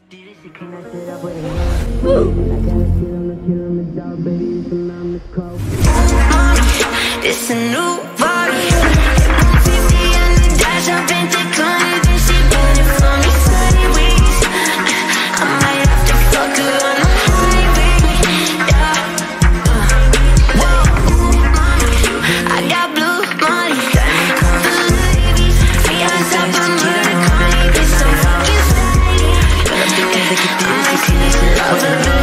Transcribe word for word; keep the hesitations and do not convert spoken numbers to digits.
It's a new body. fifty on the dash, I've been declining, then she bought it for me sideways. I might have to fuck her on the highway, yeah. Whoa, I got blue money, the ladies, free on top of murder, calling this so fucking stylish. I might finish love.